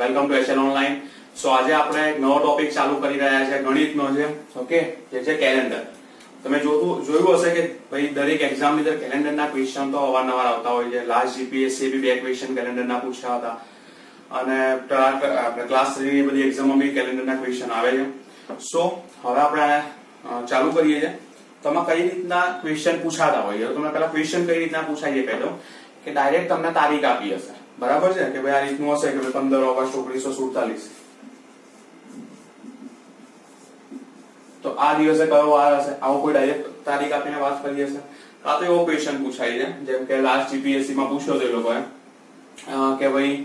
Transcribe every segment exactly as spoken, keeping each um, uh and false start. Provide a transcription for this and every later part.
Welcome to HL online. So આજે આપણે એક નવો ટોપિક ચાલુ કરી રહ્યા છે, ગણિતનો છે. ઓકે, જે છે કેલેન્ડર. તમે જોતું જોયું હશે કે ભાઈ દરેક એક્ઝામ ની અંદર કેલેન્ડરના ક્વેશ્ચન તો અવારનવાર આવતા હોય છે. લાસ્ટ જીપીએસસી બી બે ક્વેશ્ચન કેલેન્ડરના પૂછ્યા હતા અને ક્લાસ થ્રી ની બધી એક્ઝામમાં બી કેલેન્ડરના ક્વેશ્ચન આવે છે. સો હવે આપણે ચાલુ કરીએ છીએ. તમે કઈ રીતના ક્વેશ્ચન પૂછાતા હોય છે, તમે પેલા ક્વેશ્ચન કઈ રીતના પૂછાઈએ પહેલો કે ડાયરેક્ટ તમને તારીખ આપી હશે, બરાબર છે કે ભાઈ આ રીતનું હશે કે પંદર ઓગસ્ટ ઓગણીસો સુડતાલીસ, તો આ દિવસે કયો વાર હશે, આવો કોઈ ડાયરેક્ટ તારીખ આપીને વાત કરી હશે. આ તો એવો ક્વેશ્ચન પૂછાય છે જેમ કે લાસ્ટ જીપીએસસી માં પૂછ્યો હતો એ લોકોએ કે ભાઈ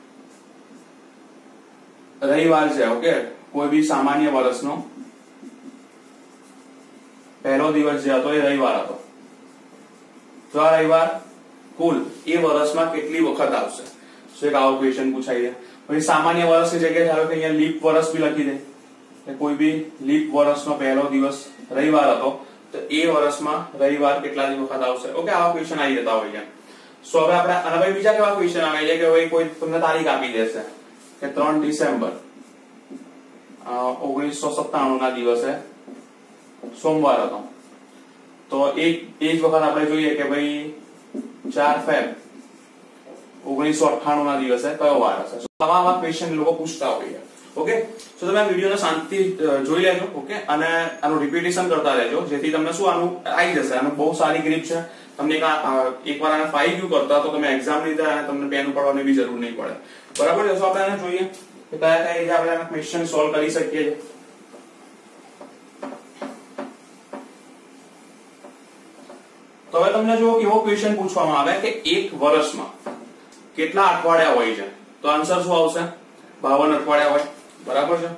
રવિવાર છે, ઓકે, કોઈ બી સામાન્ય વર્ષનો પહેલો દિવસ જે હતો એ રવિવાર હતો, તો આ રવિવાર કુલ એ વર્ષમાં કેટલી વખત આવશે. સો એક આવો ક્વેશ્ચન પૂછાય છે. પછી સામાન્ય વર્ષની જગ્યાએ ધારો કે અહીંયા લીપ વર્ષ બી લખી દે કે કોઈ બી લીપ વર્ષનો પહેલો દિવસ રવિવાર હતો, તો એ વર્ષમાં રવિવાર કેટલા વખત આવશે. ઓકે, આવા ક્વેશ્ચન આવી જતા હોય છે. સો હવે આપણે અને ભાઈ બીજા કેવા ક્વેશ્ચન આવે છે કે ભાઈ કોઈ તમને તારીખ આપી દેશે કે ત્રણ ડિસેમ્બર ઓગણીસો સત્તાણું ના દિવસે સોમવાર હતો, તો એક એ જ વખત આપણે જોઈએ કે ભાઈ ચાર ફેબ ઓગણીસો અઠ્ઠાણું ના દિવસે કયો વાર હશે. આવા ક્વેશ્ચન લોકો પૂછતા હોય છે. ઓકે, તો તમે આ વિડીયોને શાંતિ જોઈ લેજો. ઓકે, અને આનું રિપીટેશન કરતા રહેજો જેથી તમને શું આનું આવી જશે. આનું બહુ સારી ગ્રીપ છે. તમને એકવાર આને ફાઈ ગયું કરતા તો તમે એક્ઝામ ની અંદર તમને પેન ઉપાડવાની બી જરૂર નહીં પડે, બરાબર છે. તો આપણે આને જોઈએ કે કયા કયા રીતે આપણે આના ક્વેશ્ચન સોલ્વ કરી શકીએ છીએ. તો હવે તમને જો એવો ક્વેશ્ચન પૂછવામાં આવે કે એક વર્ષમાં કેટલા અઠવાડિયા હોય છે, તો આન્સર શું આવશે? બાવન અઠવાડિયા હોય, બરાબર છે.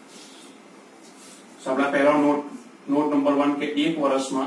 આપણા પહેલો નોટ નોટ નંબર વન કે એક વર્ષમાં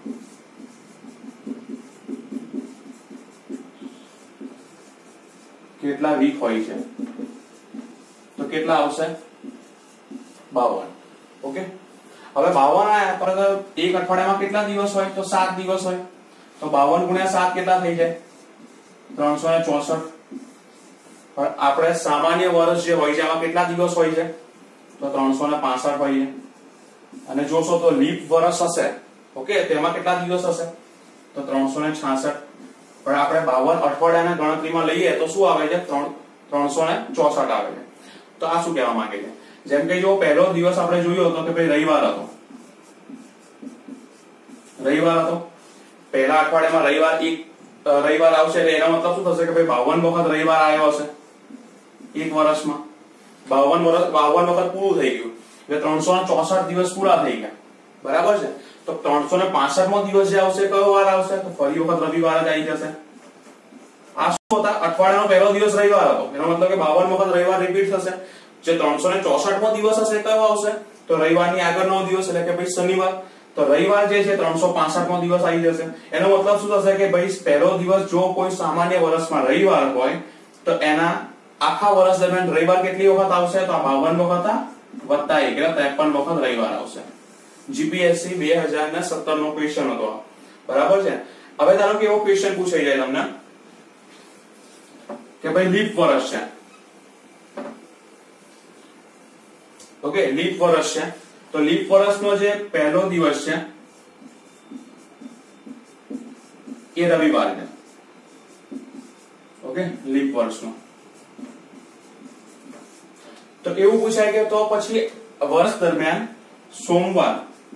કેટલા વીક હોય છે, તો કેટલા આવશે? બાવન. ઓકે, હવે બાવન આયા પર એક અઠવાડિયામાં કેટલા દિવસ હોય, તો સાત દિવસ હોય, તો બાવન ગુણ્યા સાત કેટલા થઈ જાય? ત્રણસો ને ચોસઠ. આપણે સામાન્ય વર્ષ જે હોય છે એમાં કેટલા દિવસ હોય છે, તો ત્રણસો ને પાસઠ હોય છે. અને જોશો તો લીપ વર્ષ હશે, ઓકે, તેમાં કેટલા દિવસ હશે, તો ત્રણસો ને છાસઠ. પણ આપણે બાવન અઠવાડિયાના ગણતરીમાં લઈએ તો શું આવે છે? ત્રણસો ને ચોસઠ આવે છે. તો આ શું કહેવા માંગે છે? જેમ કે જો પહેલો દિવસ આપણે જોયો હતો કે ભાઈ રવિવાર હતો, રવિવાર હતો પહેલા અઠવાડિયામાં રવિવાર એક રવિવાર આવશે એટલે એનો મતલબ શું થશે કે ભાઈ બાવન વખત રવિવાર આવ્યો હશે એક વર્ષમાં. બાવન વર્ષ બાવન વખત પૂરું થઈ ગયું એટલે ત્રણસો ને ચોસઠ દિવસ પૂરા થઈ ગયા, બરાબર છે. તો ત્રણસો ને પાસઠ મો દિવસ જે આવશે કયો વાર આવશે, તો ફરી વખત રવિવાર જ આવી જશે. આ શું હતા? અઠવાડિયાનો પહેલો દિવસ રવિવાર હતો, એનો મતલબ કે બાવન વખત રવિવાર રિપીટ થશે. જે ત્રણસો ને ચોસઠ મો દિવસ હશે કયો આવશે, તો રવિવારની આગળનો દિવસ એટલે કે ભાઈ શનિવાર. તો રવિવાર જે છે ત્રણસો પાસઠ મો દિવસ આવી જશે. એનો મતલબ શું થશે કે ભાઈ પહેલો દિવસ જો કોઈ સામાન્ય વર્ષમાં રવિવાર હોય તો એના આખા વર્ષ દરમિયાન રવિવાર કેટલી વખત આવશે, તો આ બાવન વખત વત્તા એક એટલે ત્રેપન વખત રવિવાર આવશે. જીપીએસસી બે હજાર સત્તર નો ક્વેશ્ચન હતો, બરાબર છે. હવે ધારો કે એવો ક્વેશ્ચન પૂછાઈ જાય તમને કે ભાઈ લીપ વર્ષ છે, ઓકે, લીપ વર્ષ છે, તો લીપ વર્ષનો જે પહેલો દિવસ છે એ રવિવાર છે, ઓકે, લીપ વર્ષનો. તો એવું પૂછાય કે તો પછી વર્ષ દરમિયાન સોમવાર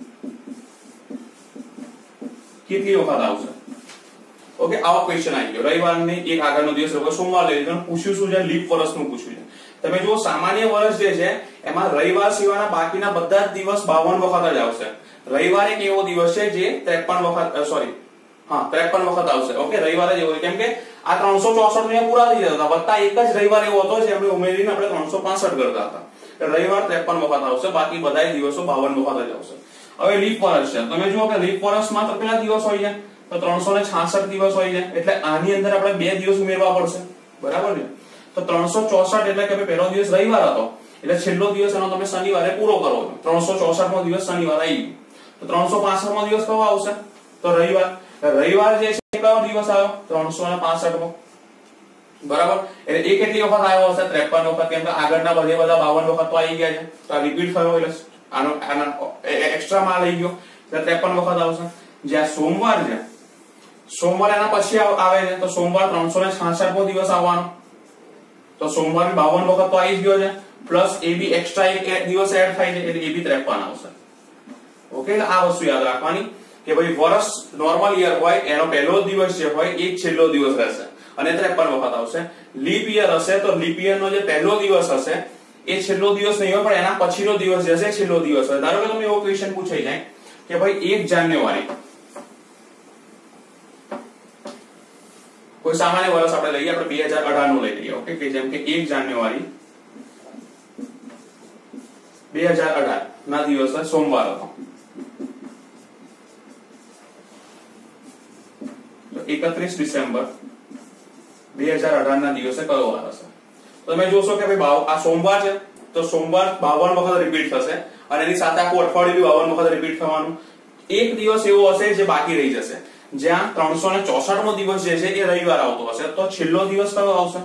કેટલી વખત આવશે. ઓકે, આવો ક્વેશ્ચન આવી ગયો. રવિવારની એક આગળનો દિવસ લોકો સોમવાર લઈ લીધો. પૂછ્યું શું છે? લીપ વર્ષનું પૂછ્યું છે. તમે જો સામાન્ય વર્ષ જે છે એમાં રવિવાર સિવાયના બાકીના બધા જ દિવસ બાવન વખત જ આવશે. રવિવાર એક એવો દિવસ છે જે ત્રેપન વખત સોરી હા ત્રેપન વખત આવશે. ઓકે, રવિવાર જ એવો, કેમ કે આ ત્રણસો ચોસઠ ને પૂરા થઈ જતા હતા, વત્તા એક જ રવિવાર એવો હતો જે આપણે ઉમેરીને આપણે ત્રણસો પાસઠ કરતા હતા. રવિવાર ત્રેપન વખત આવશે, બાકી બધા દિવસો બાવન વખત જ આવશે. હવે લીપ વર્ષ છે, તમે જુઓ કે લીપ વર્ષમાં તો કેટલા દિવસ હોય છે, તો ત્રણસો ને છાસઠ દિવસ હોય છે. એટલે આની અંદર આપણે બે દિવસ ઉમેરવા પડશે, બરાબર છે. તો ત્રણસો ચોસઠ એટલે કે પહેલો દિવસ રવિવાર હતો એટલે છેલ્લો દિવસ એનો તમે શનિવારે પૂરો કરો છો. ત્રણસો ચોસઠ મો દિવસ શનિવાર આવી ગયો, તો ત્રણસો પાસઠ મો દિવસ કયો આવશે, તો રવિવાર. રવિવાર જે છે કયો દિવસ આવ્યો, ત્રણસો ને પાસઠ મો. બરાબર, એટલે એ કેટલી વખત આવ્યો હશે? ત્રેપન વખત, કેમ કે આગળના બધે બધા બાવન વખત તો આવી ગયા છે, તો આ રિપીટ થયો એટલે આનો આનો એક્સ્ટ્રા માં લઈ ગયો એટલે ત્રેપન વખત આવશે. જ્યાં સોમવાર છે, સોમવાર એના પછી આવે છે, તો સોમવાર ત્રણસો ને છાસઠ મો દિવસ આવવાનો, તો સોમવાર બાવન વખત તો આવી જ ગયો છે, પ્લસ એ બી એક્સ્ટ્રા એક દિવસ એડ થાય છે એટલે એ બી ત્રેપન આવશે. ઓકે, એટલે આ વસ્તુ યાદ રાખવાની કે ભાઈ વર્ષ નોર્મલ યર હોય એનો પહેલો દિવસ જે હોય એ છેલ્લો દિવસ રહેશે અને ત્રેપન વખત આવશે. લીપ યર હશે તો લીપ યર નો જે પહેલો દિવસ હશે એ છેલ્લો દિવસ નહીં હોય, પણ એના પછીનો દિવસ જે હશે છેલ્લો દિવસ હશે. ધારો કે તમે એવો ક્વેશ્ચન પૂછાઈ જાય કે ભાઈ એક જાન્યુઆરી, કોઈ સામાન્ય વર્ષ આપણે લઈએ, આપણે બે હજાર અઢાર નું લઈ લઈએ. ઓકે, કે જેમ કે એક જાન્યુઆરી બે હજાર અઢાર ના દિવસે સોમવાર હતો, એકત્રીસ ડિસેમ્બર બે હજાર અઢાર ના દિવસે કયો વાર હશે? તમે જોશો કે ભાઈ આ સોમવાર છે તો સોમવાર બાવન વખત રિપીટ થશે અને એની સાથે આખું અઠવાડિયું બી બાવન વખત રિપીટ થવાનું. એક દિવસ એવો હશે જે બાકી રહી જશે, જ્યાં ત્રણસો ને ચોસઠ મો દિવસ જે છે એ રવિવાર આવતો હશે, તો છેલ્લો દિવસ કયો આવશે?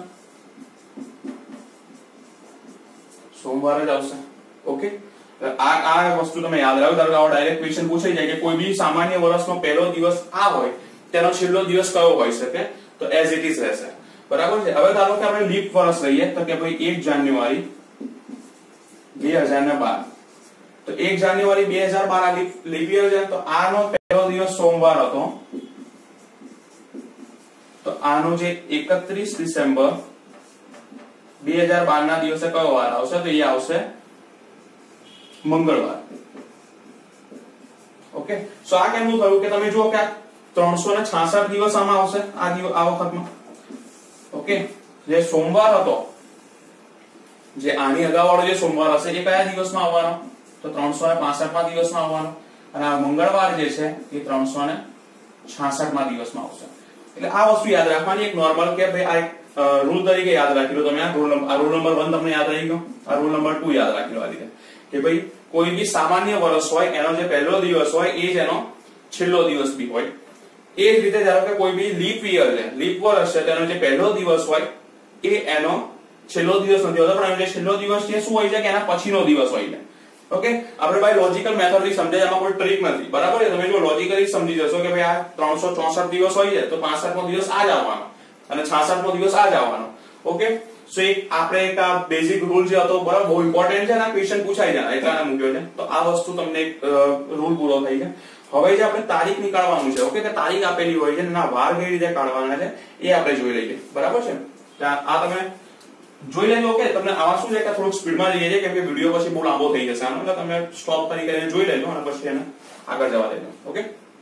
સોમવાર જ આવશે. ઓકે, આ આ વસ્તુ તમે યાદ રાખો. ધારો કે આવો ડાયરેક્ટ ક્વેશ્ચન પૂછાઈ જાય કે કોઈ બી સામાન્ય વર્ષનો પહેલો દિવસ આ હોય, તેનો છેલ્લો દિવસ કયો હોઈ શકે? તો એઝ ઇટ ઇઝ રહેશે. બરાબર છે. હવે ધારો કે આપણે લીપ વર્ષ લઈએ તો કે ભાઈ એક જાન્યુઆરી બે હજાર બાર, તો એક જાન્યુઆરી બે હજાર બાર આ લીપ યર છે, તો આનો પહેલો દિવસ સોમવાર હતો, તો આનો જે એકત્રીસ ડિસેમ્બર બે હજાર બાર ના દિવસે કયો વાર આવશે? તો એ આવશે મંગળવાર. ઓકે, સો આ કેમનું થયું કે તમે જુઓ કે આ ત્રણસો ને છાસઠ દિવસ આમાં આવશે આ દિવસ આ વખતમાં. ઓકે, જે સોમવાર હતો, જે આની અગાઉ વાળો જે સોમવાર હશે એ કયા દિવસમાં આવવાનો? તો ત્રણસો ને પાસઠ માં દિવસમાં આવવાનો, અને આ મંગળવાર જે છે એ ત્રણસો ને છાસઠ માં દિવસમાં આવશે. એટલે આ વસ્તુ યાદ રાખવાની, એક નોર્મલ કે ભાઈ આ એક રૂલ તરીકે યાદ રાખી લો તમે. આ રૂલ આ રૂલ નંબર વન તમને યાદ રહી ગયો, આ રૂલ નંબર ટુ યાદ રાખી લો આ રીતે કે ભાઈ કોઈ બી સામાન્ય વર્ષ હોય એનો જે પહેલો દિવસ હોય એ જ એનો છેલ્લો દિવસ બી હોય. એ જ રીતે ધારો કે કોઈ બી લીપ યર છે, લીપ વર્ષ છે, તેનો જે પહેલો દિવસ હોય એ એનો છેલ્લો દિવસ નથી હોતો, પણ એનો જે છેલ્લો દિવસ છે શું હોય છે કે એના પછીનો દિવસ હોય છે. ઓકે, આપણે ભાઈ લોજિકલ મેથડ થી સમજાય, એમાં કોઈ ટ્રીક નથી. બરાબર છે. તમે જો લોજિકલી સમજી જશો કે ભાઈ આ ત્રણસો ચોસઠ દિવસ હોય છે, તો પાસઠ મો દિવસ આ જ આવવાનો અને છાસઠ મો દિવસ આ જ આવવાનો. ઓકે, સો એક આપણે એક આ બેઝિક રૂલ જે હતો, બરાબર, બહુ ઇમ્પોર્ટન્ટ છે, આ ક્વેશ્ચન પૂછાઈ જાય એટલા મૂક્યો છે, તો આ વસ્તુ તમને રૂલ પૂરો થઈ છે. હવે જે આપણે તારીખ નીકાળવાનું છે, ઓકે, કે તારીખ આપેલી હોય છે ના વાર કઈ રીતે કાઢવાના છે એ આપણે જોઈ લઈએ. બરાબર છે. આ તમે જોઈ લેજો. ઓકે, તમને આમાં શું છે કે થોડુંક સ્પીડમાં જઈએ છે કેમ કે વિડીયો પછી બહુ લાંબો થઈ જશે આનો, એટલે તમે સ્ટોપ કરી કરીને જોઈ લેજો અને પછી એને આગળ જવા દેજો. ઓકે,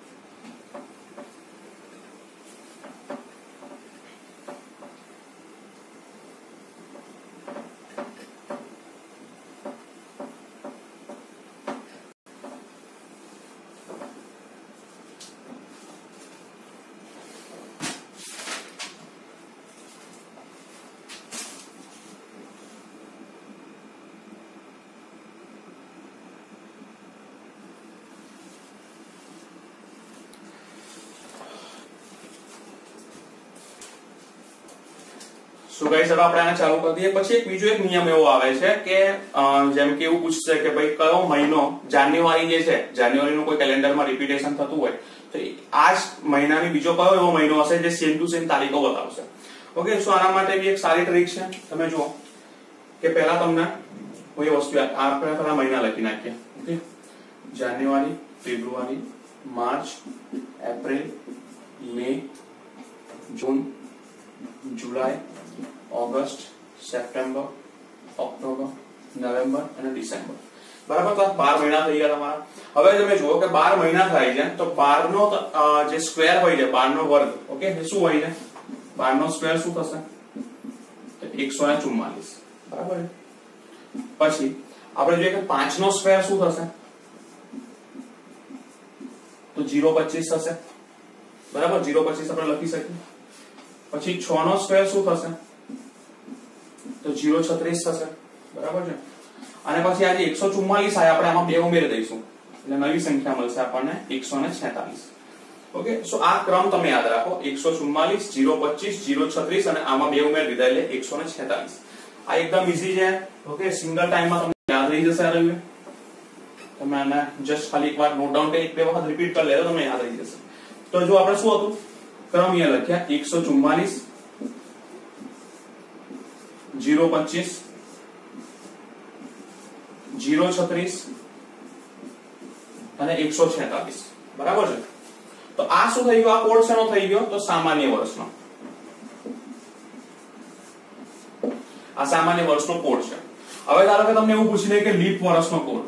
સો ગાઈસ હવે આપણે આને ચાલુ કરી દઈએ. પછી એક બીજો એક નિયમ એવો આવે છે કે જેમ કે એવું પૂછશે કે ભાઈ કયો મહિનો, જાન્યુઆરી જે છે, જાન્યુઆરીનું કોઈ કેલેન્ડરમાં રિપીટેશન થતું હોય તો આ જ મહિનાની બીજો કયો એવો મહિનો હશે જે સેમ ટુ સેમ તારીખો બતાવશે. ઓકે, સો આના માટે બી એક સારી ટ્રીક છે. તમે જુઓ કે પહેલા તમને કોઈ વસ્તુ આપણે પહેલા મહિના લખી નાખીએ. Okay, January, February, March, April, May, June, July, August, September, October, November અને ડિસેમ્બર. બરાબર, તો બાર મહિના થઈ ગયા તમારા. હવે તમે જુઓ કે બાર મહિના થાય છે તો બાર નો જે સ્ક્વેર હોય છે, બાર નો વર્ગ, ઓકે, શું હોય છે? બાર નો સ્ક્વેર શું થશે? એકસો ને ચુમ્માલીસ. બરાબર. પછી આપણે જોઈએ કે પાંચ નો સ્ક્વેર શું થશે? તો જીરો પચીસ થશે. બરાબર, જીરો પચીસ આપણે લખી શકીએ. પછી છ નો સ્ક્વેર શું થશે? તો જીરો છત્રીસ થશે. બરાબર છે. અને પછી આજે એકસો ચુમ્માલીસ આયા, આપણે આમાં બે ઉમેરી દઈશું એટલે નવી સંખ્યા મળશે આપણને એકસો ને છેતાલીસ. ઓકે, સો આ ક્રમ તમે યાદ રાખો, એકસો ચુમ્માલીસ, જીરો પચીસ, જીરો છત્રીસ અને આમાં બે ઉમેર દીધા એટલે એકસો છેતાલીસ. આ એકદમ ઈઝી છે. ઓકે, સિંગલ ટાઈમમાં તમને યાદ રહી જશે. આ રહ્યું, તમે આને જસ્ટ ખાલી એકવાર નોટ ડાઉન કરી એક બે વખત રિપીટ કરી લેજો, તમને યાદ રહી જશે. તો જો આપણે શું હતું, ક્રમ અહીંયા લખ્યા એકસો ચુમ્માલીસ, જીરો પચીસ, જીરો છત્રીસ અને એકસો છેતાલીસ. બરાબર છે. તો આ શું થઈ ગયું, આ કોડ શેનો થઈ ગયો, તો સામાન્ય વર્ષનો. આ સામાન્ય વર્ષનો કોડ છે. હવે ધારો કે તમને એવું પૂછી લે કે લીપ વર્ષનો કોડ,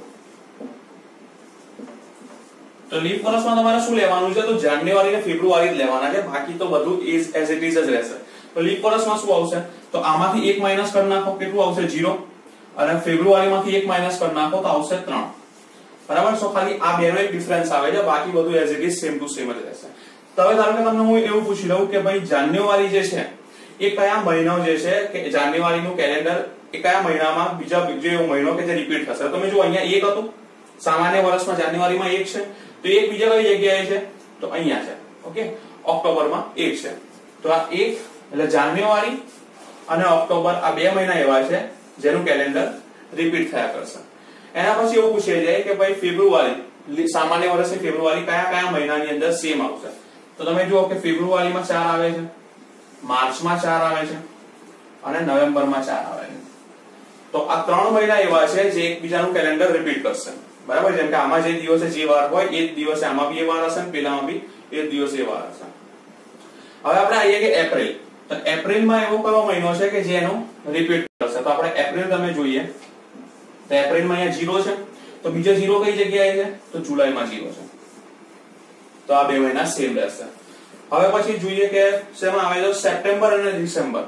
તો લીપ વર્ષમાં તમારે શું લેવાનું છે, તો જાન્યુઆરી ને ફેબ્રુઆરી જ લેવાના છે, બાકી તો બધું એઝ એઝ ઇટ ઇઝ જ રહેશે. તો લીપ વર્ષમાં શું આવશે, તો આમાંથી એક માઈનસ કરી નાખો, કેટલું આવશે, જીરો, અને ફેબ્રુઆરીમાંથી એક માઈનસ કરી નાખો તો આવશે ત્રણ. બરાબર. સો ખાલી આ બેનો એક ડિફરન્સ આવે છે, બાકી બધું as it is same to same જ રહેશે. તો હવે ધારો કે તમને હું એવું પૂછી લઉં કે ભાઈ જાન્યુઆરી જે છે એ કયા મહિનો જે છે, કે જાન્યુઆરીનું કેલેન્ડર એ કયા મહિનામાં બીજા બીજો મહિનો કે જે રિપીટ થશે. તમે જો અહીંયા એક હતું, સામાન્ય વર્ષમાં જાન્યુઆરીમાં એક છે, તો એક બીજા કઈ જગ્યાએ છે, તો અહીંયા છે. ઓકે, ઓક્ટોબરમાં એક છે. તો આ એક એટલે જાન્યુઆરી અને ઓક્ટોબર આ બે મહિના એવા છે જેનું કેલેન્ડર રિપીટ થયા કરશે. એના પછી એવું પૂછાઈ જાય કે ભાઈ ફેબ્રુઆરી, સામાન્ય વર્ષની ફેબ્રુઆરી કયા કયા મહિનાની અંદર સેમ આવશે. તો તમે જુઓ કે ફેબ્રુઆરીમાં ચાર આવે છે, માર્ચમાં ચાર આવે છે અને નવેમ્બરમાં ચાર આવે છે. તો આ ત્રણ મહિના એવા છે જે એકબીજાનું કેલેન્ડર રિપીટ કરશે. બરાબર. જેમ કે આમાં જે દિવસે જે વાર હોય એ જ દિવસે આમાં બી એ વાર હશે, પેલામાં બી એ જ દિવસે એ વાર હશે. હવે આપણે આવીએ કે એપ્રિલ. તો એપ્રિલમાં એવો કયો મહિનો છે કે જે એનું રિપીટ કરશે. તો આપણે એપ્રિલ તમે જોઈએ તો એપ્રિલમાં અહીંયા જીરો છે, તો બીજો જીરો કઈ જગ્યાએ છે, તો જુલાઈમાં જીરો છે. તો આ બે મહિના સેમ રહેશે. હવે પછી જોઈએ કે શેમાં આવે છે, સપ્ટેમ્બર અને ડિસેમ્બર.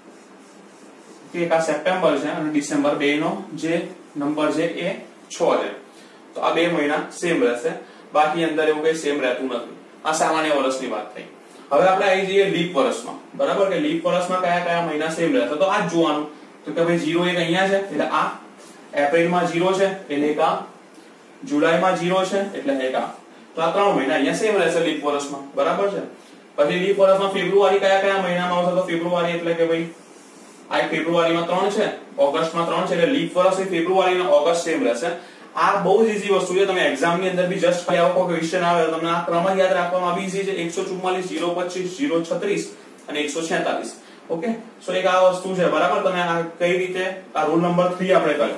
કે આ સપ્ટેમ્બર છે અને ડિસેમ્બર બેનો જે નંબર છે એ છ છે. તો આ બે મહિના સેમ રહેશે, બાકી અંદર એવું કઈ સેમ રહેતું નથી. આ સામાન્ય વર્ષની વાત થઈ. હવે આપણે આવી જઈએ લીપ વર્ષમાં. બરાબર. કે લીપ વર્ષમાં કયા કયા મહિના સેમ રહેશે, તો આ જ જોવાનું. તો કે ભાઈ જીરો એક અહીંયા છે એટલે આ, એપ્રિલમાં જીરો છે એટલે એક આ, જુલાઈમાં જીરો છે એટલે એક આ. તો આ ત્રણ મહિના અહીંયા સેમ રહેશે લીપ વર્ષમાં. બરાબર છે. પછી લીપ વર્ષમાં ફેબ્રુઆરી કયા કયા મહિનામાં આવશે, તો ફેબ્રુઆરી એટલે કે ભાઈ આ ફેબ્રુઆરીમાં ત્રણ છે, ઓગસ્ટમાં ત્રણ છે, એટલે લીપ વર્ષ ફેબ્રુઆરી અને ઓગસ્ટ સેમ રહેશે. આ બહુ જ ઈઝી વસ્તુ છે. તમે એક્ઝામ ની અંદર બી જસ્ટ ખાલી આવો કોઈ ક્વેશ્ચન આવે તમને આ ક્રમ યાદ રાખવામાં બી ઈઝી છે. એકસો ચુમ્માલીસ, જીરો પચીસ, જીરો છત્રીસ અને એકસો છેતાલીસ. ઓકે, સો એક આ વસ્તુ છે. બરાબર. તમે આ કઈ રીતે આ રૂલ નંબર ત્રણ આપણે કર્યો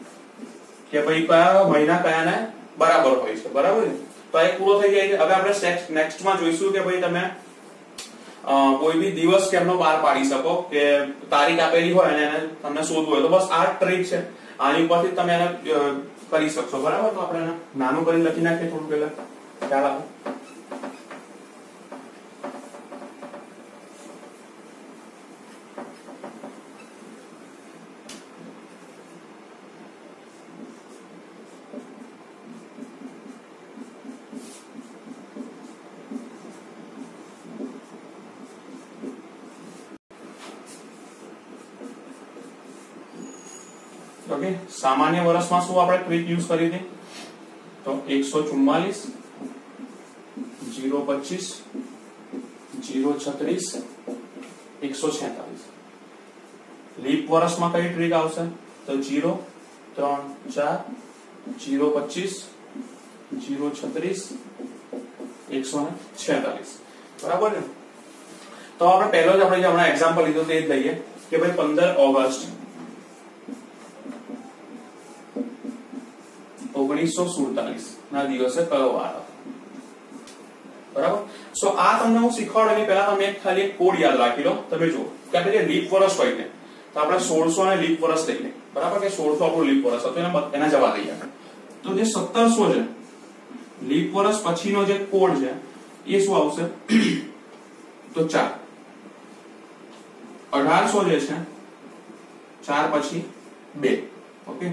કે ભાઈ કયા મહિના કયાને બરાબર હોય છે. બરાબર છે. તો આ એક પૂરો થઈ જાય છે. હવે આપણે નેક્સ્ટ માં જોઈશું કે ભાઈ તમે કોઈ બી દિવસ કેમનો બહાર પાડી શકો, કે તારીખ આપેલી હોય અને એને તમને શોધવું હોય તો બસ આ ટ્રીક છે. આની ઉપરથી તમે એને કરી શકશો. બરાબર. તો આપણે નાનું કરીને લખી નાખીએ થોડું પહેલા, ખ્યાલ આવે. ઓકે, સામાન્ય વર્ષમાં શું આપણે ટ્રીક યુઝ કરી હતી, તો એકસો ચુમ્માલીસ, જીરો પચીસ, જીરો છત્રીસ, એકસો છેતાલીસ. લીપ વર્ષમાં કઈ ટ્રીક આવશે, તો જીરો, ત્રણ, ચાર, જીરો પચીસ, જીરો છત્રીસ, એકસો છેતાલીસ. બરાબર ને. તો આપણે પહેલો જ આપણે જે હમણાં એક્ઝામ્પલ લીધો તે જ લઈએ કે ભાઈ પંદર ઓગસ્ટ ઓગણીસો સુડતાલીસ ના દિવસે કયો વાર હતો. બરાબર. સો આ તમને હું શીખવાડું એની પહેલા તમે ખાલી એક કોડ યાદ રાખી લો. તમે જુઓ કે આપણે જે લીપ વર્ષ હોય ને, તો આપણે સોળસો ને લીપ વર્ષ લઈએ. બરાબર. કે સોળસો આપણું લીપ વર્ષ હતું, એના એના જવા દઈએ. તો જે સત્તરસો છે લીપ વર્ષ પછીનો જે કોડ છે એ શું આવશે, તો ચાર. અઢારસો જે છે ચાર પછી બે. ઓકે.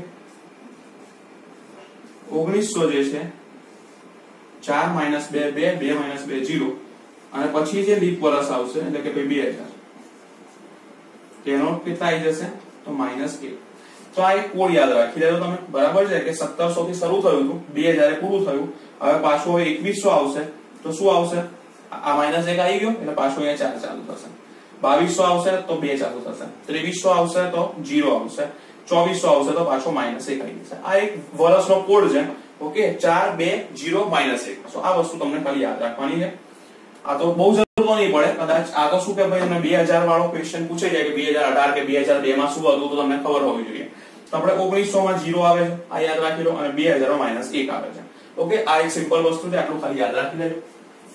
ઓગણીસો જે છે ચાર માઇનસ બે બે, બે માઇનસ બે જીરો, અને પછી જે લીપ વર્ષ આવશે એટલે કે બે હજાર, તેનો કેટલા આવી જશે, તો માઇનસ એક. તો આ એક કોડ યાદ રાખી લેજો તમે. બરાબર છે. કે સત્તરસો થી શરૂ થયું હતું, બે હજાર પૂરું થયું, હવે પાછું હવે એકવીસો આવશે તો શું આવશે? આ માઇનસ એક આવી ગયો એટલે પાછો અહીંયા ચાર ચાલુ થશે. બાવીસો આવશે તો બે ચાલુ થશે. ત્રેવીસો આવશે તો જીરો આવશે. ચોવીસો આવશે તો પાછો માઇનસ એક આવી જશે. આ એક વર્ષનો કોડ છે. ઓકે, ચાર બે જીરો માઇનસ એક. સો આ વસ્તુ તમને ખાલી યાદ રાખવાની છે. આ તો બહુ જરૂર નહીં પડે કદાચ. આ તો શું કે ભાઈ તમને બે હજાર વાળો ક્વેશ્ચન પૂછે જાય કે બે હજાર અઢાર કે બે હજાર બે માં શું હતું તો તમને ખબર હોવી જોઈએ. તો આપણે ઓગણીસો માં જીરો આવે છે, આ યાદ રાખી લો, અને બે હજાર માં માઇનસ એક આવે છે. ઓકે, આ એક સિમ્પલ વસ્તુ છે, આટલું ખાલી યાદ રાખી લેજો.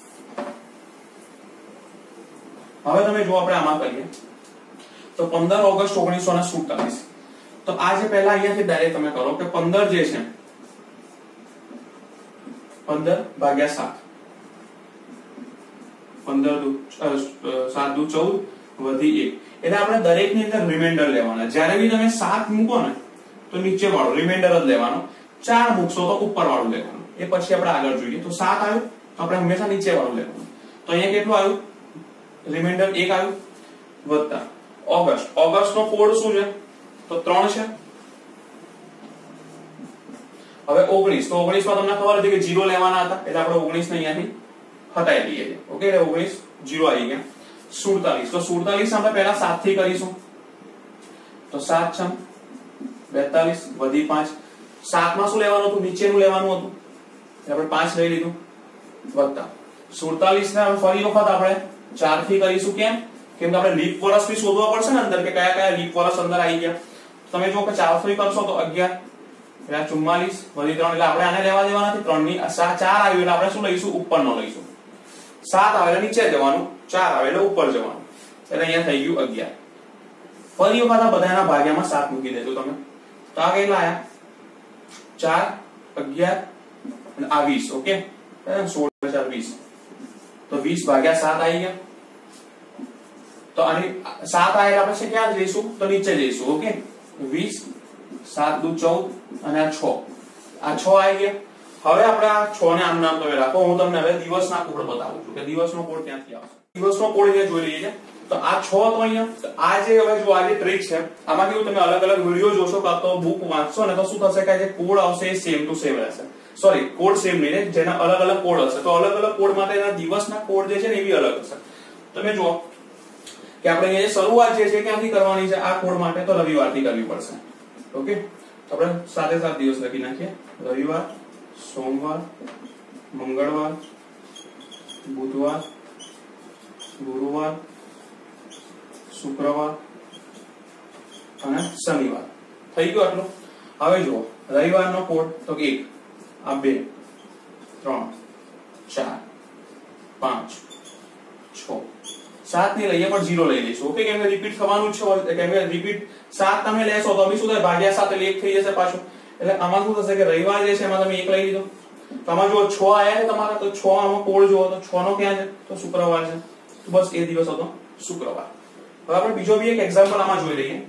હવે તમે જો આપણે આમાં કરીએ તો પંદર ઓગસ્ટ ઓગણીસો ને સુડતાલીસ. તો આ જે પહેલા અહીંયાથી ડાયરેક્ટ તમે કરો કે પંદર જે છે પંદર ભાગ્યા સાત, પંદર દુ સાત દુ ચૌદ વધી એક, એટલે આપણે દરેક ની અંદર રિમાઇન્ડર લેવાના. જ્યારે બી તમે સાત મૂકો ને તો નીચે વાળો રિમાઇન્ડર જ લેવાનો, ચાર મૂકશો તો ઉપર વાળું લેવાનું. એ પછી આપણે આગળ જોઈએ. તો સાત આવ્યું તો આપણે હંમેશા નીચે વાળું લેવાનું. તો અહીંયા કેટલું આવ્યું? રિમાઇન્ડર એક આવ્યું વત્તા ઓગસ્ટ. ઓગસ્ટ નો કોડ શું છે? તો ત્રણ છે. હવે ઓગણીસ, તો ઓગણીસ માં તમને ખબર હતી કે જીરો લેવાના હતા એટલે આપણે ઓગણીસ ને અહીંયાથી હટાવી દઈએ. ઓકે, એટલે ઓગણીસ જીરો આવી ગયા. સુડતાલીસ, તો સુડતાલીસ આપણે પહેલા સાત થી કરીશું. તો સાત છે બેતાલીસ વધી પાંચ. સાત માં શું લેવાનું હતું? નીચેનું લેવાનું હતું એટલે આપણે પાંચ લઈ લીધું વત્તા સુડતાલીસ ને ફરી વખત આપણે ચાર થી કરીશું. કેમ? કેમ કે આપણે લીપ વર્ષ બી શોધવા પડશે ને અંદર કે કયા કયા લીપ વર્ષ અંદર આવી ગયા. તમે જો કે ચાર થી કરશો તો અગિયાર એટલે ચુમ્માલીસ વધી ત્રણ, એટલે આપણે આને લેવા દેવા નથી. ત્રણ ની ચાર આવ્યું એટલે આપણે શું લઈશું? ઉપરનો લઈશું. સાત આવે એટલે નીચે જવાનું, ચાર આવે એટલે ઉપર જવાનું, એટલે અહીંયા થઈ ગયું અગિયાર. ફરી વખત આ બધાના ભાગ્યામાં સાત મૂકી દેજો તમે. તો આ કેટલા આયા? ચાર, અગિયાર અને આ વીસ. ઓકે, સોળ ચાર વીસ, તો વીસ ભાગ્યા સાત આવી ગયા. તો આની સાત આયેલા પછી ક્યાં જઈશું? તો નીચે જઈશું. ઓકે, વીસ, સાત દુ ચૌદ અને આ છ, આ છ આવી ગયા. હવે આપણે આ છ ને આમ નામ તમે રાખો. હું તમને હવે દિવસના કોડ બતાવું છું કે દિવસનો કોડ ક્યાંથી આવશે. દિવસનો કોડ અહીંયા જોઈ લઈએ. તો આ છ તો અહીંયા આ જે હવે જો આ જે ટ્રીક છે આમાં કેવું તમે અલગ અલગ વિડિયો જોશો કાં તો બુક વાંચશો ને તો શું થશે કે જે કોડ આવશે એ સેમ ટુ સેમ રહેશે. સોરી, કોડ સેમ નહીં રહે, જેના અલગ અલગ કોડ હશે. તો અલગ અલગ કોડ માટે એના દિવસના કોડ જે છે ને એ બી અલગ હશે. તમે જુઓ કે આપણે અહીંયા શરૂઆત જે છે ક્યાંથી કરવાની છે આ કોડ માટે? તો રવિવારથી કરવી પડશે. ઓકે, તો આપણે સાથે સાત દિવસ લખી નાખીએ. રવિવાર, સોમવાર, મંગળવાર, બુધવાર, ગુરુવાર, શુક્રવાર અને શનિવાર. થઈ ગયું આટલું. હવે જુઓ રવિવારનો કોડ તો એક, આ બે, ત્રણ, ચાર, પાંચ, છ, સાત ની લઈએ પણ જીરો લઈ લઈશું. ઓકે, કેમ કે રિપીટ થવાનું છે. કેમ કે રિપીટ સાત તમે લેશો તો શું થાય? ભાગ્યા સાત એટલે એક થઈ જશે પાછું. એટલે આમાં શું થશે કે રવિવાર જે છે એમાં તમે એક લઈ લીધો. તો આમાં જો છ આયા છે તમારા, તો છ આમાં કોડ જુઓ તો છ નો ક્યાં છે? તો શુક્રવાર છે. તો બસ એ દિવસ હતો શુક્રવાર. હવે આપણે બીજો બી એક એક્ઝામ્પલ આમાં જોઈ લઈએ.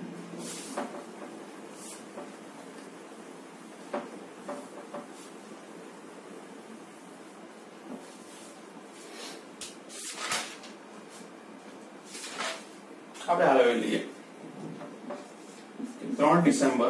આપણે હાલ લઈ લઈએ ત્રણ December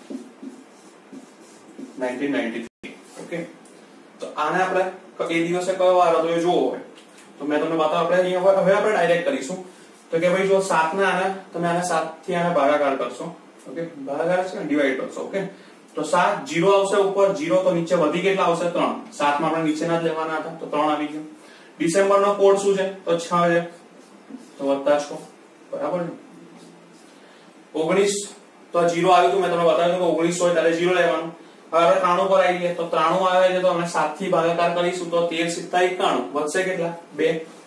nineteen ninety three. Okay, તો આને આપણે એ દિવસે કયો વાર હતો એ જોવો હોય તો મેં તમને બતાવ. આપણે અહીંયા હવે આપણે ડાયરેક્ટ કરીશું. તો કે ભાઈ જો સાત ને આને તમે આને સાત થી આને ભાગાકાર કરશો. ઓકે, ભાગાકાર છે ડિવાઈડ કરશો. ઓકે, તો સાત જીરો આવશે ઉપર, જીરો તો નીચે વધી કેટલા આવશે? ત્રણ. સાત માં આપણે નીચેના જ લેવાના હતા તો ત્રણ આવી ગયો. ડિસેમ્બર નો કોડ શું છે? તો છ છે, તો વત્તા છ. બરાબર ને? ઓગણીસ તો જીરો આવ્યું હતું, મેં તમને બતાવ્યું કે ઓગણીસ હોય ત્યારે જીરો લેવાનું. હવે ત્રાણું પર આવી ગયા તો ત્રાણું આવે છે તો અમે સાત થી ભાગાકાર કરીશું તો તેર સિત્તા એકાણું વધશે કેટલા? બે.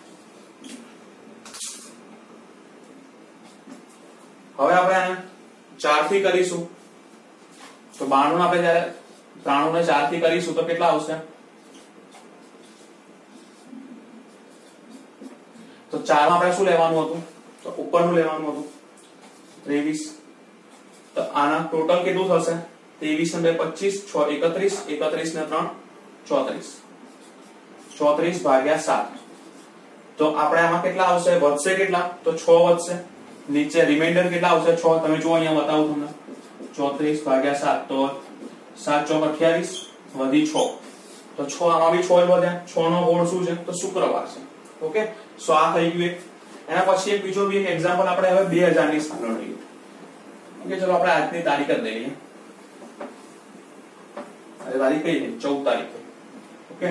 હવે આપણે આને ચાર થી કરીશું તો બાણું આપણે જયારે ત્રાણું ને ચાર થી કરીશું તો કેટલા આવશે? તો ચાર માં આપણે શું લેવાનું હતું? તો ઉપરનું લેવાનું હતું ત્રેવીસ. તો આના ટોટલ કેટલું થશે? ત્રેવીસ ને પચીસ, છ એકત્રીસ, એકત્રીસ ને ત્રણ ચોત્રીસ, ચોત્રીસ ભાગ્યા સાત. તો આપણે આમાં કેટલા આવશે? વધશે કેટલા? તો છ વધશે. નીચે રિમાઇન્ડર કેટલા આવશે? છ. તમે જુઓ અહીંયા બતાવું તમને. ચોત્રીસ ભાગ્યા સાત તો સાત ચોક અઠ્યાવીસ વધી છ. તો છ આમાં બી છ જ વધ્યા. છ નો ગોળ શું છે? તો શુક્રવાર છે. ઓકે, સો આ થઈ ગયું એક. એના પછી એક બીજો બી એક એક્ઝામ્પલ આપણે હવે બે હજાર ની સામે લઈએ. ઓકે, ચલો આપણે આજની તારીખ જ લઈએ. આજે તારીખ કઈ છે? ચૌદ તારીખ. ઓકે,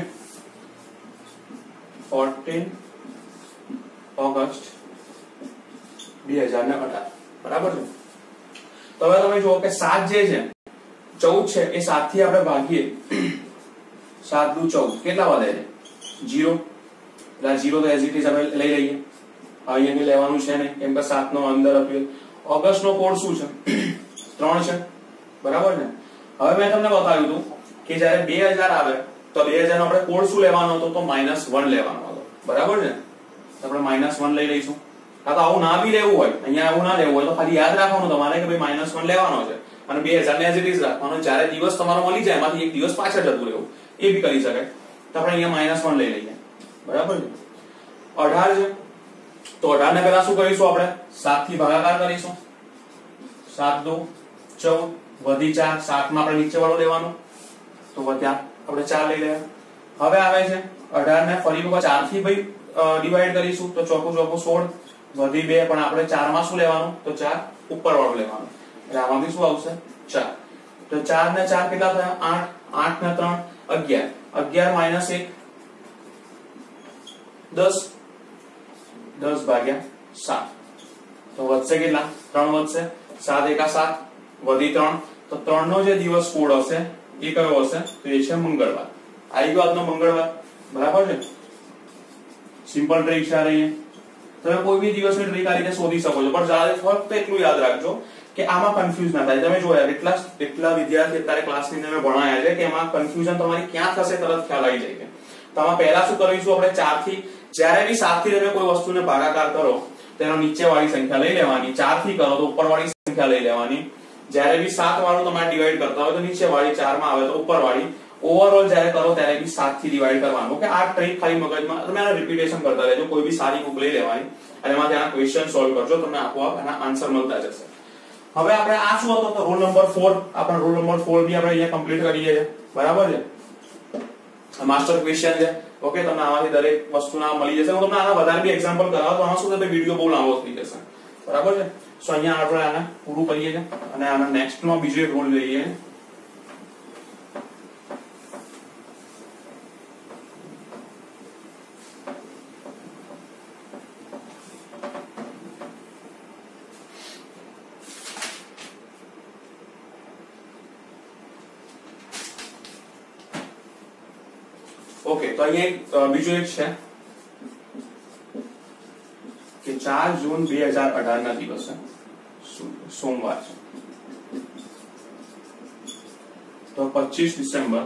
ચૌદ ઓગસ્ટ બે હજાર અઢાર. બરાબર છે. તો હવે તમે જુઓ કે સાત જે છે ચૌદ છે એ સાત થી આપણે ભાગીએ. સાત દુ ચૌદ કેટલા વધે છે? જીરો. એટલે જીરો તો એઝ ઇટ ઇઝ આપણે લઈ લઈએ. અહીંયા લેવાનું છે ને કેમ કે સાત નો અંદર આપ્યો. ઓગસ્ટ નો કોડ શું છે? ત્રણ છે. બરાબર ને. હવે મેં તમને બતાવ્યું હતું કે જયારે બે હજાર આવે તો બે હજાર નો આપણે કોડ શું લેવાનો હતો? તો માઇનસ વન લેવાનો હતો. બરાબર છે. આપણે માઇનસ વન લઈ લઈશું. આ તો આવું ના બી લેવું હોય, અહીંયા આવું ના લેવું હોય તો ખાલી યાદ રાખવાનું તમારે કે ભાઈ માઇનસ વન લેવાનો છે અને બે હજાર ને એઝ ઇટ ઇઝ રાખવાનો. જયારે દિવસ તમારો મળી જાય એમાંથી એક દિવસ પાછળ જતું રહેવું, એ બી કરી શકાય. તો આપણે અહીંયા માઇનસ વન લઈ લઈએ. બરાબર છે. અઢાર છે તો અઢાર ને પેલા શું કરીશું? આપણે સાત થી ભાગાકાર કરીશું. સાત દો ચૌદ વધી ચાર. સાત માં આપણે નીચે વાળો લેવાનો તો વધ્યા આપણે ચાર લઈ લેવા. હવે આવે છે અઢાર ને ફરી ચાર થી ભાઈ ડિવાઈડ કરીશું તો ચોખ્ખું ચોખ્ખું સોળ વધી બે. પણ આપણે ચાર માં શું લેવાનું? તો ચાર ઉપર વાળું લેવાનું. એટલે આમાંથી શું આવશે? ચાર. તો ચાર ને ચાર કેટલા થયા? આઠ. આઠ ને ત્રણ અગિયાર. અગિયાર માઇનસ એક દસ. દસ ભાગ્યા સાત. તો વધશે કેટલા? ત્રણ વધશે. સાત એકા સાત વધી ત્રણ. તો ત્રણ નો જે દિવસ કોડ હશે એ કયો હશે? તો એ છે મંગળવાર. આવી ગયો આજનો મંગળવાર. બરાબર છે. સિમ્પલ ટ્રીક છે આ રહી. તમે કોઈ બી દિવસની ટ્રીક આ રીતે શોધી શકો છો. પણ જ્યારે ફક્ત એટલું યાદ રાખજો કે આમાં કન્ફ્યુઝ ના થાય. તમે જોયા કેટલા કેટલા વિદ્યાર્થી અત્યારે ક્લાસની અંદર ભણાયા છે કે એમાં કન્ફ્યુઝન તમારી ક્યાં થશે તરત ખ્યાલ આવી જાય. તો આમાં પહેલા શું કરીશું? આપણે ચાર થી જ્યારે બી સાત થી તમે કોઈ વસ્તુને ભાગાકાર કરો તેનો નીચે વાળી સંખ્યા લઈ લેવાની. ચાર થી કરો તો ઉપર વાળી સંખ્યા લઈ લેવાની. જ્યારે બી સાત વાળું તમારે ડિવાઈડ કરતા હોય તો નીચે વાળી, ચાર માં આવે તો ઉપર વાળી. ઓવરઓલ જ્યારે કરો ત્યારે બી સાત થી ડિવાઈડ કરવાનું. કે આ ટ્રીક ખાલી મગજમાં તમે આને રિપીટેશન કરતા રહેજો. કોઈ બી સારી બુક લઈ લેવાની અને એમાંથી આના ક્વેશ્ચન સોલ્વ કરજો. તમને આપોઆપ આના આન્સર મળતા જશે. હવે આપણે આ શું હતો? તો રૂલ નંબર ચાર. આપણે રૂલ નંબર ચાર બી આપણે અહીંયા કમ્પ્લીટ કરીએ છીએ. બરાબર છે. માસ્ટર ક્વેશ્ચન છે. ઓકે, તમને આમાંથી દરેક વસ્તુના મળી જશે. હું તમને આના વધારે બી એક્ઝામ્પલ કરાવું તો આમાં શું થશે? વિડિયો બહુ લાંબો થઈ જશે. બરાબર છે. સો અહીંયા આપણે આને પૂરું કરીએ છીએ અને આના નેક્સ્ટમાં બીજો એક રૂલ લઈએ. ઓકે, તો અહીંયા બીજો એક છે કે ચાર જૂન બે હજાર અઢાર ના દિવસે સોમવાર છે. તો પચીસ ડિસેમ્બર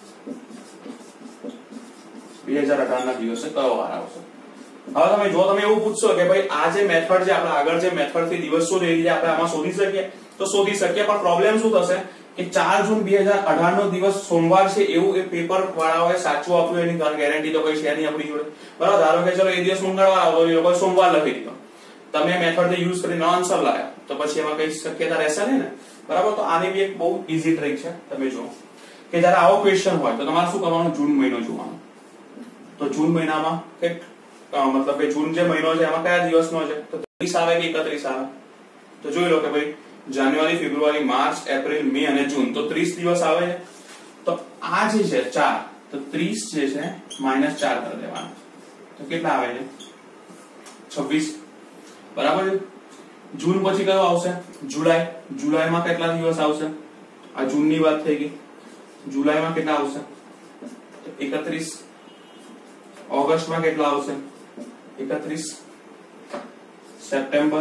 બે હજાર અઢાર ના દિવસે કયો વાર આવશે? હવે તમે જો તમે એવું પૂછશો કે ભાઈ આ જે મેથડ છે આપણે આગળ જે મેથડ થી દિવસ શોધી રીતે આપણે આમાં શોધી શકીએ તો શોધી શકીએ. પણ પ્રોબ્લેમ શું થશે કે ચાર જૂન બે હજાર અઢાર નો દિવસ સોમવાર છે એવું એ પેપર વાળાઓએ સાચું આપ્યું, એની ગેરંટી તો કોઈ છે નહીં આપણી જોડે. બરાબર. ધારો કે ચલો એ દિવસ મંગળવાર આવતો એ લોકો સોમવાર લખી દીધો. તમે મેથડ યુઝ કરીને આન્સર લાવ્યા તો પછી એમાં કઈ શક્યતા રહેશે નહીં ને. બરાબર. તો આની બી એક બહુ ઈઝી ટ્રીક છે. તમે જુઓ કે જયારે આવો ક્વેશ્ચન હોય તો તમારે શું કરવાનું? જૂન મહિનો જોવાનો. તો જૂન મહિનામાં એક મતલબ કે જૂન જે મહિનો છે એમાં કયા દિવસનો છે? તો ત્રીસ આવે કે એકત્રીસ આવે? તો જોઈ લો કે ભાઈ જાન્યુઆરી, ફેબ્રુઆરી, માર્ચ, એપ્રિલ, મે અને જૂન તો ત્રીસ દિવસ આવે છે. તો આ જે છે ચાર, તો ત્રીસ જે છે માઇનસ ચાર કરી દેવાના. તો કેટલા આવે છે? છવ્વીસ. બરાબર છે. જૂન પછી કયો આવશે? જુલાઈ. જુલાઈમાં કેટલા દિવસ આવશે? આ જૂનની વાત થઈ ગઈ. જુલાઈમાં કેટલા આવશે? એકત્રીસ. ઓગસ્ટમાં કેટલા આવશે? એકત્રીસ. સપ્ટેમ્બર,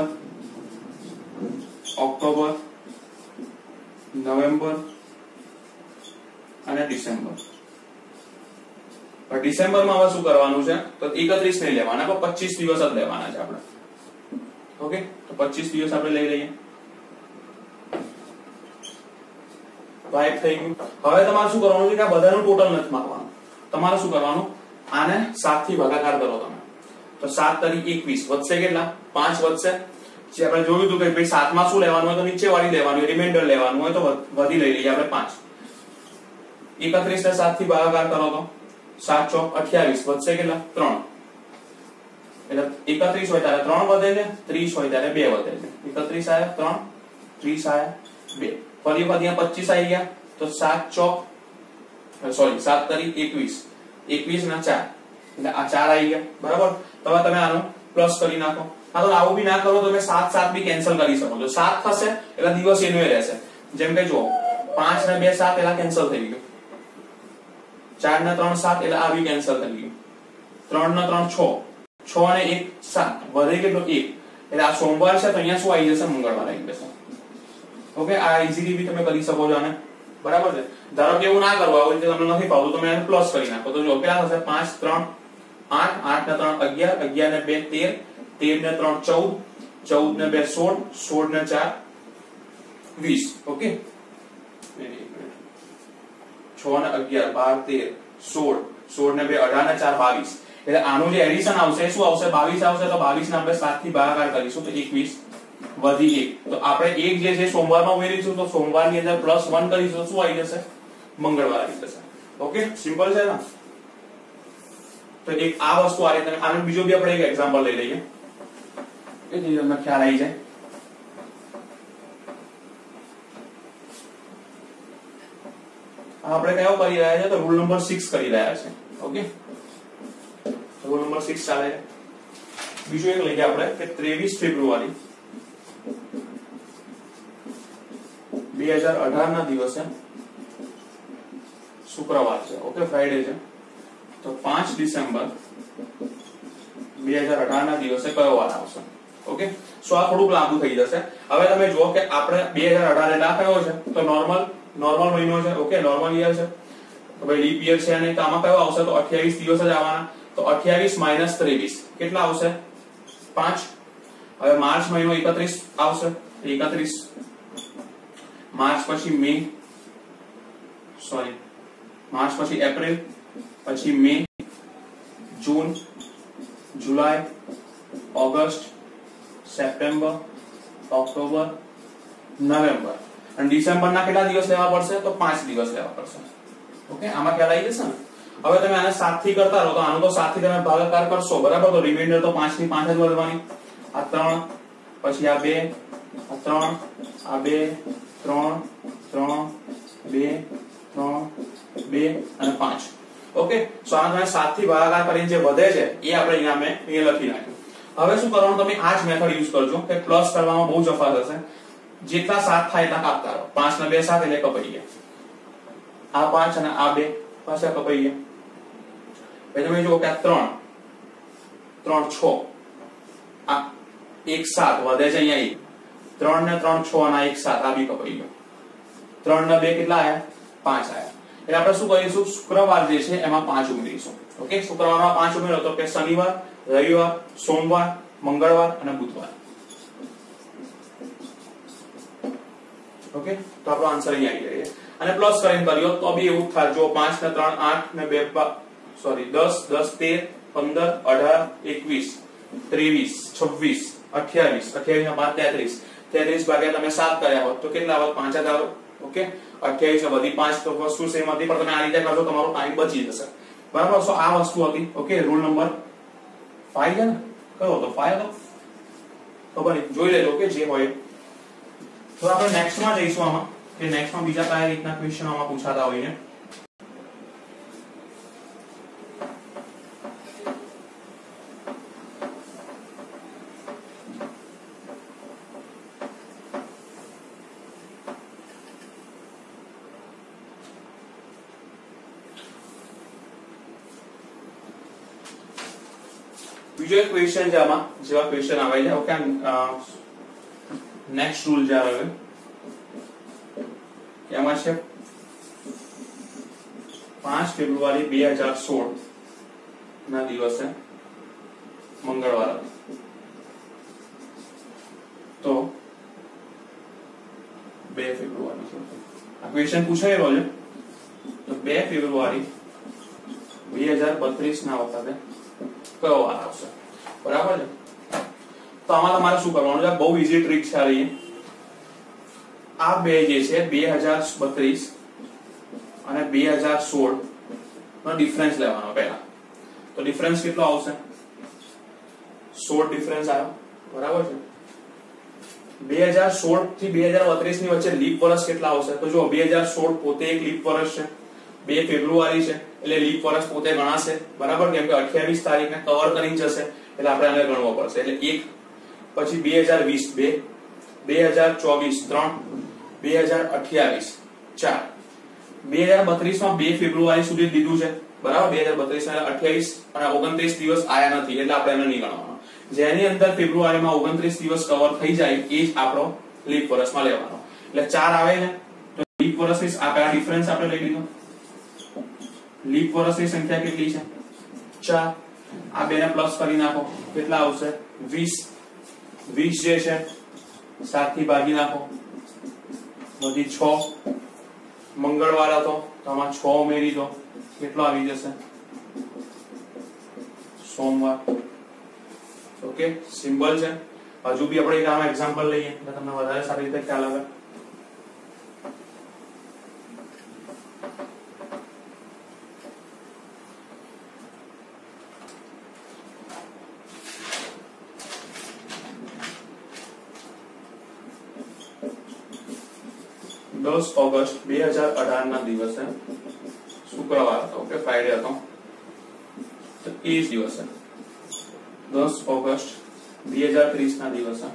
ઓક્ટોબર, નવેમ્બર અને ડિસેમ્બર. પણ ડિસેમ્બરમાં હવે શું કરવાનું છે? તો એકત્રીસ નહીં લેવાના, પણ પચીસ દિવસ જ લેવાના છે આપણે. ઓકે, તો પચીસ દિવસ આપણે લઈ લઈએ. વાઇપ થઈ ગયું. હવે તમારે શું કરવાનું છે કે આ બધાનું ટોટલ નથી માપવાનું. તમારે શું કરવાનું? આને સાત થી ભાગાકાર કરો તમે. તો સાત તરી એકવીસ વધશે કેટલા? પાંચ વધશે. જે આપણે જોયું હતું કે ભાઈ સાતમાં શું લેવાનું હોય તો નીચે વાળી લેવાનું હોય, રિમાઇન્ડર લેવાનું હોય તો વધી લઈ લઈએ આપણે પાંચ. એકત્રીસ ને સાત થી ભાગાકાર કરો તો સાત ચોક અઠ્યાવીસ વધશે કેટલા ત્રણ એટલે એકત્રીસ હોય ત્યારે ત્રણ વધે છે, ત્રીસ હોય ત્યારે બે વધે છે. એકત્રીસ આયા ત્રણ, ત્રીસ આયા બે. ફરી વખત અહીંયા પચીસ આવી ગયા તો સાત ચોક સોરી સાત તરી એકવીસ, એકવીસ ના ચાર એટલે આ ચાર આવી ગયા બરાબર. હવે તમે આનો પ્લસ કરી નાખો. હા તો આવું બી ના કરો તો તમે સાત સાત બી કેન્સલ કરી શકો છો. સાત થશે એટલે દિવસ એનો એ રહેશે. જેમ કે જો પાંચ ને બે સાત એટલે કેન્સલ થઈ ગયું, ચાર ને ત્રણ સાત એટલે આ બી કેન્સલ થઈ ગયું, ત્રણ ને ત્રણ છ, છ ને એક સાત વધે કેટલો એક એટલે આ સોમવાર છે તો અહીંયા શું આવી જશે મંગળવાર આવી જશે. ઓકે આ ઈઝીલી બી તમે કરી શકો છો આને બરાબર છે. ધારો કે એવું ના કરવા આવું રીતે તમને નથી ફાવતું તમે એને પ્લસ કરી નાખો તો જો કેટલા થશે પાંચ ત્રણ આઠ, આઠ ને ત્રણ અગિયાર, અગિયાર ને બે તેર, તેર ને ત્રણ ચૌદ, ચૌદ ને બે સોળ, સોળ ને ચાર વીસ. ઓકે છ ને અગિયાર બાર તેર સોળ, સોળ ને બે અઢાર ને ચાર બાવીસ એટલે આનું જે એડિશન આવશે શું આવશે બાવીસ આવશે. તો બાવીસ ને આપણે સાત થી ભાગાકાર કરીશું તો એકવીસ વધી એક તો આપણે એક જે છે સોમવારમાં ઉમેરીશું તો સોમવારની અંદર પ્લસ વન કરીશું તો શું આવી જશે મંગળવાર આવી જશે. ઓકે સિમ્પલ છે ને. તો એક આ વસ્તુ આ રીતે આનું બીજો બી આપણે એક એક્ઝામ્પલ લઈ લઈએ કે તમને ખ્યાલ આવી જાય. આપણે કયો કરી રહ્યા છે તો રૂલ નંબર સિક્સ કરી રહ્યા છે. ઓકે રૂલ નંબર સિક્સ ચાલે છે. બીજું એક લઈએ આપણે કે ત્રેવીસ ફેબ્રુઆરી બે હજાર અઢાર ના દિવસે શુક્રવાર છે. ઓકે ફ્રાઈડે છે તો પાંચ ડિસેમ્બર બે હજાર અઢાર ના દિવસે કયો વાર આવશે. ઓકે સો આ થોડુંક લાંબુ થઈ જશે. હવે તમે જુઓ કે આપણે બે હજાર અઢાર એટલે આ કયો છે તો નોર્મલ નોર્મલ મહિનો છે. ઓકે નોર્મલ યર છે તો ભાઈ લીપ યર છે અને આમાં કયો આવશે તો અઠ્યાવીસ દિવસ જ આવવાના તો અઠ્યાવીસ માઇનસ ત્રેવીસ કેટલા આવશે પાંચ. હવે માર્ચ મહિનો એકત્રીસ આવશે એકત્રીસ, માર્ચ પછી મે સોરી માર્ચ પછી એપ્રિલ પછી May, June, July, August, September, October, November અને ડિસેમ્બર ના કેટલા દિવસ લેવા પડશે તો પાંચ દિવસ લેવા પડશે. ઓકે આમાં ખ્યાલ આવી જશે ને. હવે તમે આને સાત થી કરતા રહો તો આનો તો સાત થી તમે ભાગાકાર કરશો બરાબર તો રિમાઇન્ડર તો પાંચ ની પાંચ જ વધવાની. આ ત્રણ પછી આ બે, આ ત્રણ, આ બે, ત્રણ, ત્રણ, બે, ત્રણ, બે અને પાંચ. ઓકે સો આને તમે સાત થી ભાગાકાર કરીને જે વધે છે એ આપણે અહીંયા મેં અહીંયા લખી નાખ્યું. હવે શું કરવાનું તમે આ જ મેથડ યુઝ કરજો કે પ્લસ કરવામાં બહુ જફા થશે. જેટલા સાત થાય એટલા કાપતા રહો. પાંચ ને બે સાત એટલે કપાઈ ગયા. આ પાંચ અને આ બે પાછા કપાઈ ગયા. પછી તમે જુઓ કે આ ત્રણ ત્રણ છ આ એક સાત વધે છે અહીંયા એક, ત્રણ ને ત્રણ છ અને એક સાત આ બી કપાઈ ગયો. ત્રણ ને બે કેટલા આયા પાંચ આયા એટલે આપણે શું કરીશું શુક્રવાર જે છે એમાં પાંચ ઉમેરીશું. ઓકે શુક્રવારમાં પાંચ ઉમેરો તો કે શનિવાર, રવિવાર, સોમવાર, મંગળવાર અને બુધવાર. ઓકે તો આપણો આન્સર અહીં આવી જાય અને પ્લસ કરીને કર્યો તો બી એવું થાય. જો પાંચ ને ત્રણ આઠ ને બે સોરી દસ, દસ તેર, પંદર, અઢાર, એકવીસ, ત્રેવીસ, છવ્વીસ, અઠ્યાવીસ, અઠ્યાવીસ ના બાદ તેત્રીસ, તેત્રીસ ભાગ્યા તમે સાત કર્યા હોત તો કેટલા આવત પાંચ જ આવત. ઓકે અઠ્યાવીસ ને બધી પાંચ તો વસ્તુ સેમ હતી પણ તમે આ રીતે કરશો તમારો ટાઈમ બચી જશે બરાબર. સો આ વસ્તુ હતી. ઓકે રૂલ નંબર ફાઈવ છે ને કયો હતો ફાઈવ હતો ખબર નહીં જોઈ લેજો. ઓકે જે હોય તો આપણે નેક્સ્ટ માં જઈશું આમાં કે નેક્સ્ટ માં બીજા કયા રીતના ક્વેશ્ચન આમાં પૂછાતા હોય છે. બીજો એક ક્વેશ્ચન છે આમાં જેવા ક્વેશ્ચન આવે છે. ઓકે નેક્સ્ટ રૂલ જે આવે એમાં છે પાંચ ફેબ્રુઆરી બે હજાર સોળ ના દિવસે મંગળવાર તો બે ફેબ્રુઆરી આ ક્વેશ્ચન પૂછાયેલો છે તો બે ફેબ્રુઆરી બે હજાર બત્રીસ ના વખતે કયો વાર આવશે બરાબર છે. તો આમાં તમારે શું કરવાનું છે બહુ ઈઝી ટ્રીક છે. આ રહી આ બે જે છે બે હજાર બત્રીસ અને બે હજાર સોળ નો ડિફરન્સ લેવાનો પહેલા. તો ડિફરન્સ કેટલો આવશે? સોળ ડિફરન્સ આવ્યો, બરાબર છે. બે હજાર સોળ થી બે હજાર બત્રીસ ની વચ્ચે લીપ વર્ષ કેટલા આવશે? તો જો બે હજાર સોળ પોતે એક લીપ વર્ષ છે, બે ફેબ્રુઆરી છે એટલે લીપ વર્ષ પોતે ગણાશે, બરાબર, કેમ કે અઠ્યાવીસ તારીખને કવર કરી જશે એટલે આપણે આને ગણવો પડશે. એટલે એક, પછી બે હજાર વીસ બે, બે હજાર ચોવીસ ત્રણ, બે હજાર અઠ્યાવીસ ચાર, બે હજાર બત્રીસ માં બે ફેબ્રુઆરી સુધી દીધું છે, બરાબર. બે હજાર બત્રીસ માં અઠ્યાવીસ અને ઓગણત્રીસ દિવસ આયા નથી એટલે આપણે એને નહીં ગણવાનો. જેની અંદર ફેબ્રુઆરીમાં ઓગણત્રીસ દિવસ કવર થઈ જાય એ જ આપણો લીપ વર્ષમાં લેવાનો. એટલે ચાર આવે ને તો લીપ વર્ષની આ પેલા ડિફરન્સ આપણે લઈ લીધો. લીપ વર્ષની સંખ્યા કેટલી છે? ચાર. આ બેને પ્લસ કરી નાખો, કેટલા આવશે? વીસ. વીસ જે છે સાત થી ભાગી નાખો, બધી છ. મંગળવાર હતો તો આમાં છ ઉમેરી દો, કેટલો આવી જશે? સોમવાર. ઓકે, સિમ્બલ છે. હજુ બી આપણે એક આમાં એક્ઝામ્પલ લઈએ એટલે તમને વધારે સારી રીતે ખ્યાલ આવે. દસ ઓગસ્ટ બે હજાર અઢાર ના દિવસે શુક્રવાર હતો, ઓકે, ફ્રાઈડે હતો, તો એ જ દિવસે દસ ઓગસ્ટ બે હજાર ત્રીસ ના દિવસે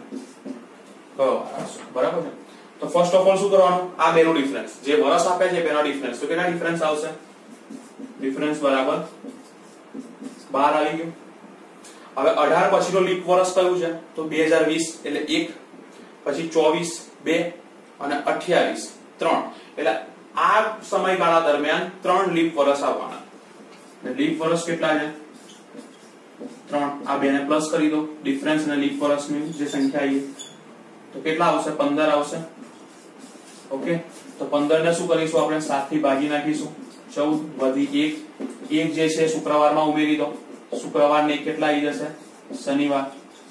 બરાબર છે. તો ફર્સ્ટ ઓફ ઓલ શું કરવાનું? આ બેનો ડિફરન્સ, જે વર્ષ આપે છે બેનો ડિફરન્સ, તો કેટલા ડિફરન્સ આવશે? ડિફરન્સ બરાબર બાર આવી ગયું. હવે અઢાર પછીનો લીપ વર્ષ કયું છે? તો બે હજાર વીસ એટલે એક, પછી ચોવીસ બે અને અઠ્યાવીસ ત્રણ. એટલે આ સમયગાળા દરમિયાન ત્રણ લીપ વર્ષ આવવાના. લીપ વર્ષ કેટલા છે? ત્રણ. આ બેને પ્લસ કરી દો, ડિફરન્સ અને લીપ વર્ષની જે સંખ્યા આવી તો કેટલા આવશે? પંદર આવશે. ઓકે, તો પંદર ને શું કરીશું આપણે? સાત થી ભાગી નાખીશું, ચૌદ વધી એક. એક જે છે શુક્રવારમાં ઉમેરી દો, શુક્રવાર ને કેટલા આવી જશે? શનિવાર.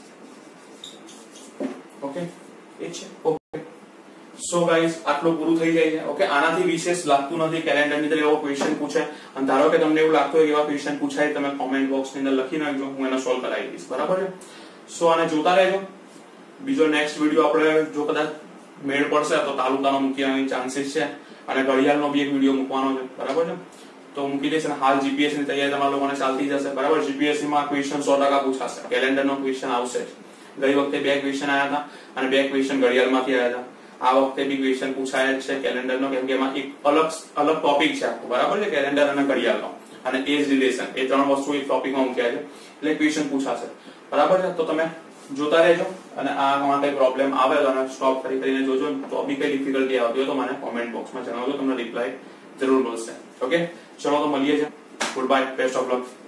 ઓકે, એ છે. ઓકે, સો ગાઈસ આટલું પૂરું થઈ જાય છે. ઓકે, આનાથી વિશેષ લાગતું નથી. કેલેન્ડર ની અંદર એવો ક્વેશ્ચન પૂછે અને ધારો કે તમને એવું લાગતું હોય કે એવા ક્વેશ્ચન પૂછાય, તમે કોમેન્ટ બોક્સ ની અંદર લખી નાખજો, હું એને સોલ્વ કરાવી દઈશ, બરાબર છે. સો આને જોતા રહેજો. બીજો નેક્સ્ટ વિડિયો આપણે જો કદાચ મેળ પડશે તો તાલુકાનો મૂકવાની ચાન્સીસ છે અને ઘડિયાળનો બી એક વિડિયો મૂકવાનો છે, બરાબર છે. તો મૂકી દઈશ. અને હાલ જીપીએસસી ની તૈયારી તમારા લોકોને ચાલતી જશે, બરાબર. જીપીએસસી માં ક્વેશ્ચન સો ટકા પૂછાશે, કેલેન્ડર નો ક્વેશ્ચન આવશે. ગઈ વખતે બે ક્વેશ્ચન આવ્યા હતા અને બે ક્વેશ્ચન ઘડિયાળમાંથી આવ્યા હતા. આ વખતે બી ક્વેશ્ચન પૂછાય છે કેલેન્ડર નો, કેમ કે એમાં એક અલગ અલગ ટોપિક છે, બરાબર છે, કેલેન્ડર અને ઘડિયાળનો અને એજ રિલેશન, એ ત્રણ વસ્તુ એક ટોપિકમાં મૂક્યા છે એટલે ક્વેશ્ચન પૂછાશે, બરાબર છે. તો તમે જોતા રહેજો અને આમાં કઈ પ્રોબ્લેમ આવે તો આને સ્ટોપ કરી કરીને જોજો. તો બી કઈ ડિફિકલ્ટી આવતી હોય તો મને કોમેન્ટ બોક્સમાં જણાવજો, તમને રિપ્લાય જરૂર મળશે. ઓકે, ચલો તો મળીએ છીએ. Good bye, best of luck.